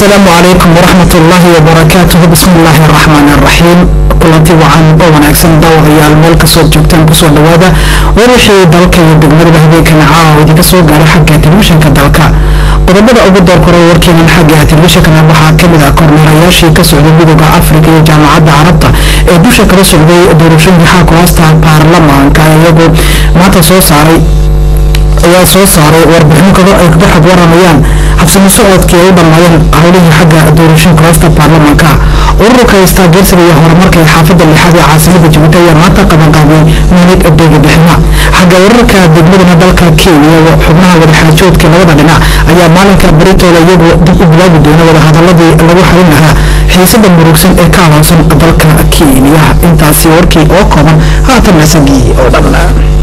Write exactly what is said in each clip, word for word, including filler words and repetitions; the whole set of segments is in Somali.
السلام عليكم ورحمة الله وبركاته. بسم الله الرحمن الرحيم. كلنتي وعن وناكسن داوغيال مeel kasoo joogtaan kusoo dhawaada wixii dalka iyo degmada habeenkan caawa ka soo gaaray xagga telefishinka dalka. qodobada ugu doorkoro warkeenan xagga telefishinka waxaa kamid ah kormeerayaashii ka socday midowga Afrika iyo jaamacadda Carabta ee dusha kala socday doorashooyinka xaakoosta baarlamaanka iyagoo maanta soo saaray ayaa soo saaray warbixin kooda ay ka xad waramayaan habsami socodkii ay dhammaayeen howlihii xagga doorashooyinka hoosta baarlamaanka. ururka istaageersiga iyo horumarka ee xaafadda lixaad ee caasimada Jabuuti ayaa maanta qaban qaaday minid adeega bixina xagga ururka degmada dalka Kenya oo xubnaha wadaxaajoodka labada dhinac ayaa maalinka baritooda iyagoo dib u bilaabi doona wada hadaladii lagu xalin lahaa xiisada murugsan ee ka hawsan dalka Kenya. intaasi warkii oo kooban haatan isagii oo dhan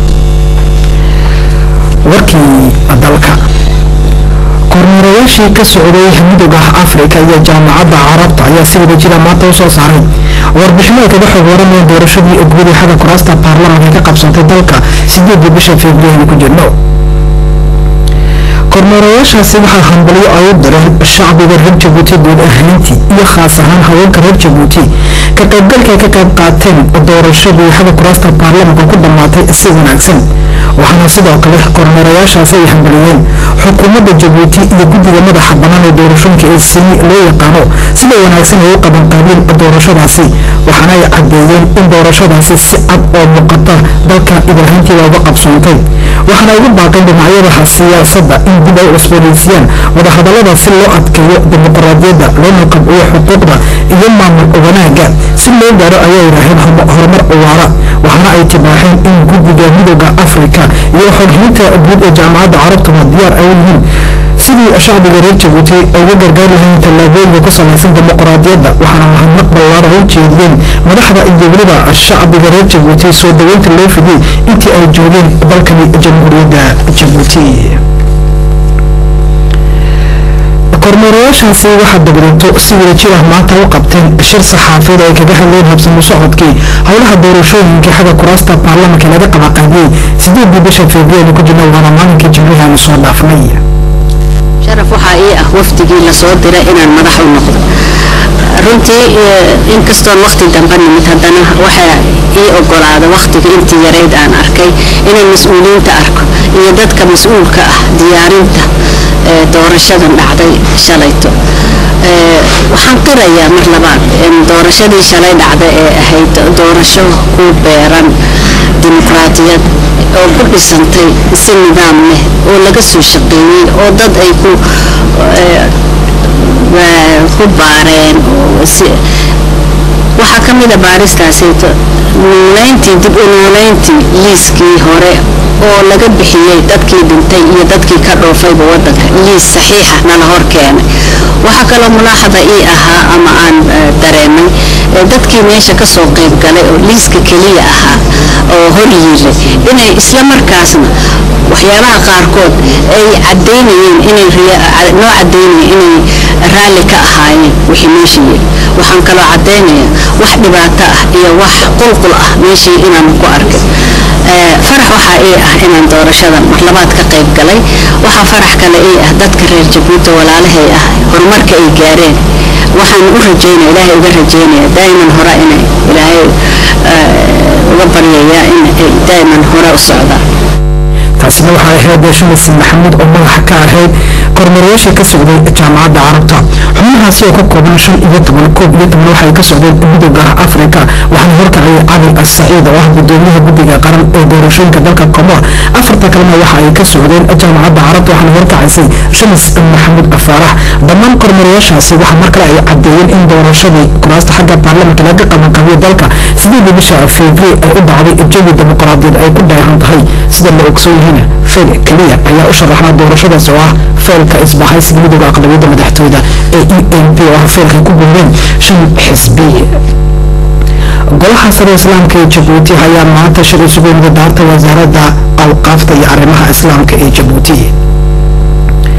warkii dalka. kormeerayaashii ka socday midowga Afrika iyo jaamacadda Carabta ayaa si wada jira maanta u soo saaray warbixin ay kaga xog warameen doorashadii guud ee xagga kuraasta baarlamaanka ka qabsatay dalka sideedii bisha Febraayo ku jirno. kormeerayaashaasi waxaa hambalyo ay u direen shacbiga reer Jabuuti guud ahaantii iyo khaas ahaan haweenka reer Jabuuti ka qaybgalka ka qayb qaateen doorashadii xagga kuraasta baarlamaanka ku dhamaatay si wanaagsan. waxaana sidoo kale kormeerayaashaasi ay hambaliyeen xukuumadda Jabuuti iyo guddiga madaxa bannaan ee doorashooyinka ee si loo yaqaano sida wanaagsan ay u qaban qaabeen doorashadaasi. waxaana ay caddeeyeen in doorashadaasi si cad oo muuqata dalka ibraahimtii looga qabsoontay. waxaana ugu baaqeen dhinacyada siyaasadda in dib ay cusboonaysiiyaan wadahadallada si loo adkeeyo dimuqraadiyadda loona qabciyo xuquuqda iyo maamul wanaagga si loo gaaro ayay yidhaaheen horumar waara. waxaana ay tibaaxeen in guddiga midowga Afrika iyo xoghaynta guud ee jaamacadda Carabta diyaar ay yihiin sidii shacbiga reer Jabuuti ay uga gargaar lahayn tallaabooyinka ku salaysan dimuqraadiyadda. waxaana mahadnaq ballaaran u jeediyeen madaxda iyo weliba shacbiga reer Jabuuti soo dhaweynta loo fidiyey intii ay joogeen dalkani jamhuuriyadda Jabuuti. kormeerayaashaasi waxaa degreento si wada jir ah maanta u qabteen shir saxaafeed ay kaga hadleen habsami socodkii howlaha doorashooyinka xagga kuraasta baarlamaanka laga qabaqaabiyey sideedii bisha Febraayo ku jirno waana maalinkii Jimcaha aan soo dhaafnay. sharaf waxaa ii ah wafdigii la soo diray inaan madax u noqdo. runtii inkastoo waqti dambe nimid haddana waxaa ii ogolaada waqtiga intii yareyd aan arkay inaan mas'uuliyiinta arko iyo dadka mas'uulka ah diyaarinta doorashadan dhacday shalayto. waxaan qirayaa mar labaad in doorashadii shalay dhacday ee ahayd doorasho ku beeran dimuqraadiyad oo ku dhisantay si nidaam leh oo laga soo shaqeeyay oo dad ay ku ku baareen. waxaa ka mid ah baaristaasi nooleyntii dib u nooleyntii liiskii hore oo laga bixiyay dadkii dhintay iyo dadkii ka dhoofayba wadanka liis saxiixa nala hor keenay. waxaa kaloo mulaaxada ii ahaa ama aan dareemay dadkii meesha ka soo qayb galay oo liiska keliya ahaa oo hor yiilay inay isla markaasna waxyaabaha qaarkood ay caddeynayeen inay noo caddeynayeen inay raalli ka ahaayeen wixii meesha yiri. waxaan kaloo caddeynayaa wax dhibaato ah iyo wax qulqul ah meeshii inaan ku arkay. farax waxaa ii ah inaan doorashadan mar labaad ka qayb galay. waxaa farax kale ii ah dadka reer Jabuuti walaalahay ah horumarka ay gaareen. waxaan u rajeynaa ilaahay uga rajeynaya daa'iman hore inay ilaahay uga baryayaa in ay daa'iman hore u socdaan. taasina waxaa ahayd Shamis Maxamuud oo madaxa ka ahayd kormeerayaashii ka socday jaamacadda Carabta. xubnahaasi oo ka kooban shan iyo toban koob iyo toban waxay ka socdeen midowga Afrika. waxaana horkacay Cali Saciid oo ah gudoomiyaha guddiga qaran ee doorashooyinka dalka Comor. afarta kalena waxa ay ka socdeen jaamacadda Carabta waxaana horkacaysay Shamis Maxamuud Faarax. dhammaan kormeerayaashaasi waxa mar kale ay caddeeyeen in doorashadii kuraasta xagga baarlamaanka laga qaban qabiyo dalka sideedii bisha Febraayo ay u dhacday jawi dimuqraadiyad ay ku dheehan tahay sida la ogsoon yahay. فيل كليا ayaa u sharaxnaa doorashadaas oo ah feelka isbahaysiga midowga aqlabiyadda madaxtooyada ee E N P oo feelka ku guuleen shan xisbi. golaha sare islaamka ee Jabuuti ayaa maanta shir isugu yimid daarta wasaaradda awqaafta iyo arrimaha islaamka ee Jabuuti.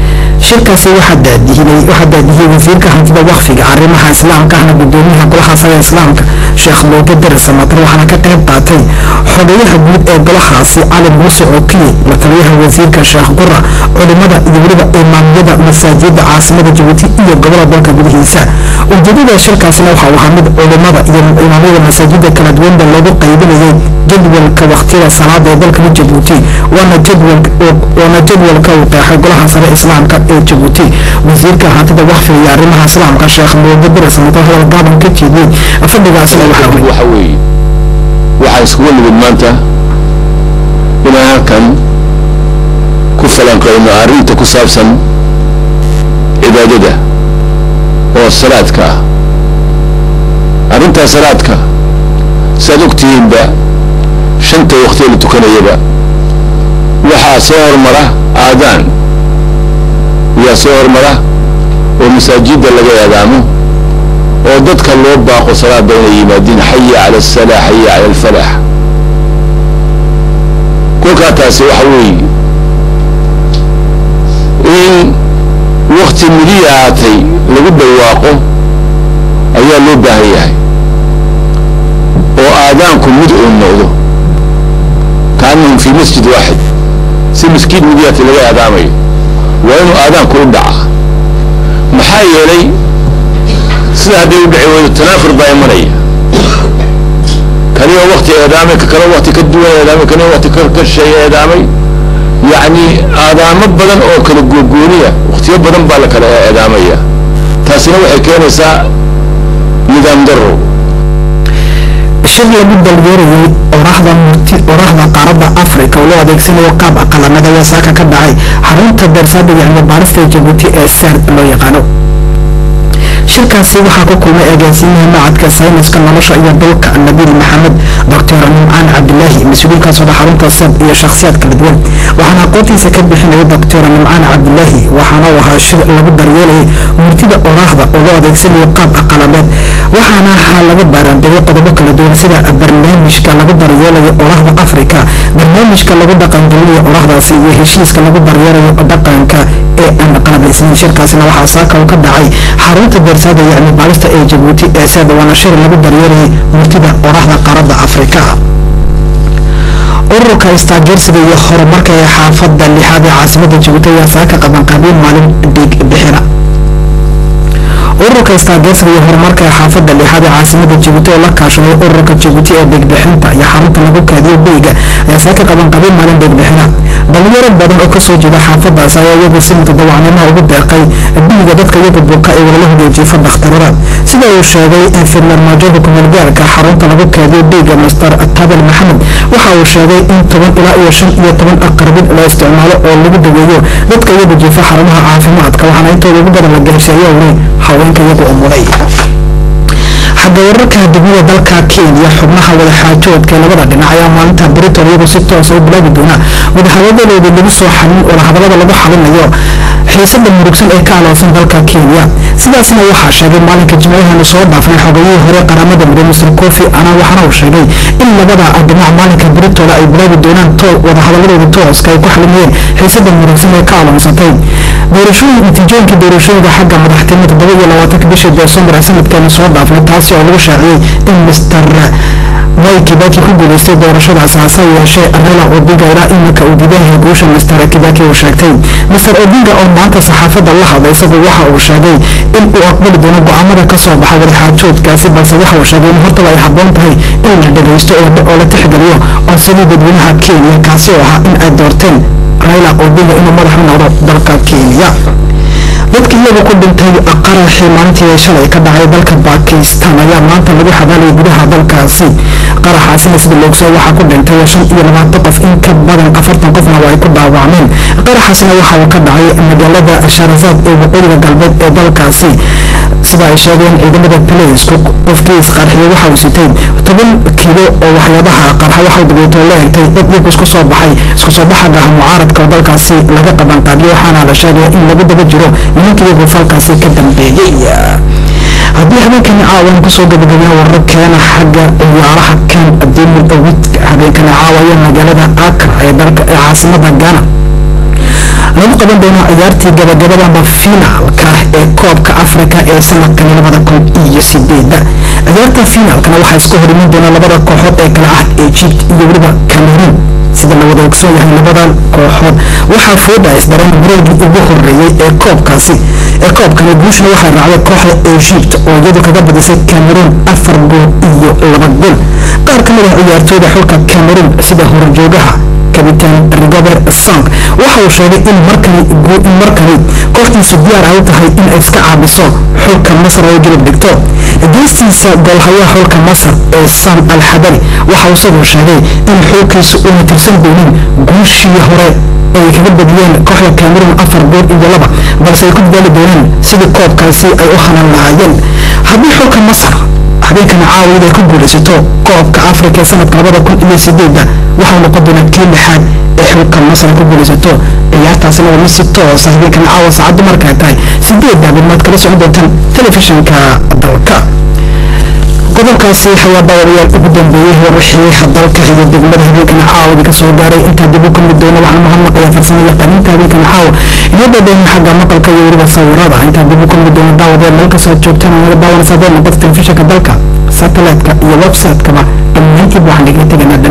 shirkaasi waxaa daadiyey waxaa daadiyey wasiirka hantida waqfiga arrimaha islaamka ahna gudoomiyaha golaha sare islaamka sheekh Mooge Dare Samatar waxaana ka qayb qaatay xogayaha guud ee golahaasi cali muuse ookiye la taliyaha wasiirka sheekh Gura culimada iyo weliba imaamyada masaajidda caasimada Jabuuti iyo gobolka dalka gudihiisa ujeedada shirkaasina waxa uu ahaa mid culimada iyo imaamyada masaajidda kala duwan loogu qaybinayay jadwalka waqtiga salaada ee dalka Jabuuti waana jadwalka waana jadwalka uu qeexay golaha sare islaamka ee Jabuuti wasiirka hantida waqfiga iyo arrimaha islaamka sheekh Mooge Dare Samatar hadal gaaban ka jeediyay afadhigaasina waxa weeye waxa isku wada maanta inaan halkan ku falanqeyno arrinta ku saabsan cibaadada oo salaadka arrinta salaadka sadogtiinba shanta waqti la tukanayaba waxa soo hormara aadaan ya soo hormara oo masaajidda laga yaadaamo oo dadka loo baaqo salaada inay yimaadeen hayya ala as-salah hayya ala al-falah kolka taasi waxa weeye in waqti midiyaatay lagu dhawaaqo ayaa loo baahan yahay oo aadaanku mid uu noqdo kaanun fi masjid waaxid si masjid midiyaatay laga aadaamayo waa inuu aadaanku u dhaca maxaa yeelay sida haddii u dhici weydo tanaafur baa imanaya kaniyo waqti eedaamay ka kale waqti ka duwan eedaamay kaniyo waqti ka shisheeye eedaamay yacni aadaamo badan oo kala gogooniya waqtiyo badan baa la kala eedaamaya taasina waxay keenaysaa nidaam daro shir lagu dalbeerayay oraahda murti oraahda qaaradda Afrika oo loo adeegsanayo qaab aqalamada ayaa saaka ka dhacay xarunta darsaada iyo baarista Jabuuti ee sar loo yaqaano shirkaasi waxaa ku kulmay agaasimaha macadka sayniska nolosha iyo dalka Nabil Maxamed Doctor Nimcaan Cabdullaahi mas'uulka soo xarunta sab iyo shakhsiyaad kala duwan waxaana aqoontiisa ka bixinaya Doctor Nimcaan Cabdullaahi waxaana uu ahaa shir lagu daryeelay murtida oraahda oo loo adeegsanayo qaab aqalameed waxaana laga baaraandegay qodobo kala duwan sida barnaamijka lagu daryeelayo oraahda Afrika barnaamijka lagu dhaqangelinayo oraahdaasi iyo heshiiska lagu daryeelayo dhaqanka ee aan qalabeysan shirkaasina waxaa saaka ka dhacay xarunta darsaada yani baarista ee Jabuuti ee sida wana shir lagu daryeelay murtida oraahda qaaradda Afrika ururka istaageersiga iyo horumarka ee xaafadda lixaad ee caasimada Jabuuti ayaa saaka qaban qaabin maalin dhig bixina ururka istaageersiga iyo horumarka ee xaafadda lixaad ee caasimada Jabuuti oo la kaashaday ururka Jabuuti ee dhigbixinta iyo xarunta lagu kaadiyo beyga ayaa saaka qaban qaabin maalin dhig bixina dhalinyaro badan oo kasoo jeeda xaafadaas ayaa iyagu si mutadawacnimo ugu deeqay dhiiga dadka iyagu buka ee wala hogaajifa dhakhtarada sida uu sheegay infirmier majorka kumulgaarka xarunta lagu kaadiyo beyga Mister Tabel Maxamed waxa uu sheegay in toban ilaa iyo shan iyo toban aqrabin la isticmaalo oo lagu daweeyo dadka iyagu jiifa xarumaha caafimaadka waxaana intooda ugu badan la gaarsiiyo haweenka iyagu umuray xagga wararka degmada dalka Kenya xubnaha wada xaajoodka labada dhinac ayaa maalinta Britain iyagu si toos ah u bilaabi doona wadahadalladooda lagu soo xalin oo hadallada lagu xalinayo xiisada murugsan ee ka aloosan dalka Kenya sidaasna waxaa sheegay maalinka Jimcaha soo dhaafay xogayihii hore qaramada midoobay Mister Kofi Annan waxaana uu sheegay in labada dhinac maalinka Britain ay bilaabi doonaan toos wadahadalladooda tooska ay ku xalinayeen xiisada murugsan ee ka aloonsatay doorashooyin natiijooyinka doorashooyinka xagga madaxtinimada todoba iyo labaatanka bishii December sanadkan soo dhaafay taasi oo lagu shaaciyay in Mister Mwai Kibaki ku guuleystay doorashadaas hase yeeshee Raila Odinga ilaa iminka uu diiday guusha Mister Kibaki uu sheegtay Mister Odinga oo maanta saxaafadda la hadlay isagu waxa uu sheegay in uu aqbali doono go'aamada ka soo baxay wadaxaajoodkaasi balse waxa uu sheegay in horta ay habboon tahay in la dhageysto oo la tixgeliyo oo sidii dadweynaha Kenya kaasi oo ahaa in ay doorteen Raila Odinga inuu madax u noqdo dalka Kenya dadka iyagu ku dhintay qaraxii maalintii shalay ka dhacay dalka Pakistan ayaa maanta lagu xadaalay gudaha dalkaasi qaraxaasina sida loo soo waxa ku dhintay shan iyo labaatan qof in ka badan afartan qofna way ku dhaawacmeen qaraxaasina waxa uu ka dhacay magaalada Sharazad ee waqooyiga galbeed ee dalkaasi sida ay sheegeen ciidamada police qofkii isqarxiyay waxa uu sitay toban kiilo oo waxyaabaha qarxa waxa uu dibadda leeytay dad iyagu isku soo baxay isku soo baxada mucaaradka dalkaasi laga qaban qaadiyo waxaana la sheegay in lagu daba jiro nimankii iyagu falkaasi ka dambeeyay haddii habeenkan caawan kusoo gabagabay wararkeena xagga ciyaaraha kan adduun awid habeenkan caawaya magaalada Accra ee dalka caasimada Ghana lagu qaban doono ciyaartii gabagabada finaalka ee koobka Afrika ee sanadkan labada kun iyo sideed. ciyaarta finaalkana waxaa isku hor iman doona labada kooxood ee kala ah Egypt iyo waliba Cameroon. sida la wada ogsoon yahay labadan kooxood waxaa fooda isdaran wareegii ugu horeeyay ee koobkaasi ee koobkani guushna waxaa raacday kooxda Egypt oo iyadu kaga badisay Cameroon afar gool iyo laba gool. qaar ka mid ah ciyaartooyda xulka Cameroon sida horjoogaha kabitaan Rigobert Song waxa uu sheegay in markani guul in markani kooxdiisu diyaar ay tahay in ay iska caabiso xulka Masar oo jilib dhigto. geestiisa goolhayaha xulka Masar ee Sam Al-Hadari waxa uu sidoo sheegay in xulkiisu uu tirsan doonin guushii hore ay kaga badiyeen kooxda Cameroon afar gool iyo laba balse ay ku dadaali doonaan sidii koobkaasi ay u hanan lahaayeen. haddii xulka Masar habeenkan caawida ku guulaysato koobka Afrika ee sanadka labada kun iyo sideed waxa uu noqon doonaa kii lixaad ee xulka Masar ku guulaysato. ciyaartaasina waa mid si toos ah habeenkan caawa saacadu markay tahay sideed daqiiqad kala socon doontaan telefishinka dalka. qodobkaasi ayaa daawadayaal ugu dambeeyay warbixinaha dalka iyo degmada habeenkan caawa ka soo gaaray. inta dib u kulmi doono waxaan mahadnaqayaa farsamada qaninta habeenkan caawa iyo dadweynaha xagga maqalka iyo weliba sawirada. inta dib u kulmi doono daawadayaal meel kasoo joogtaan naga daawanaysaa doono dadka telefishinka dalka satellite-ka iyo website-kaba dhammaantiiba waxaan dhiga teganaa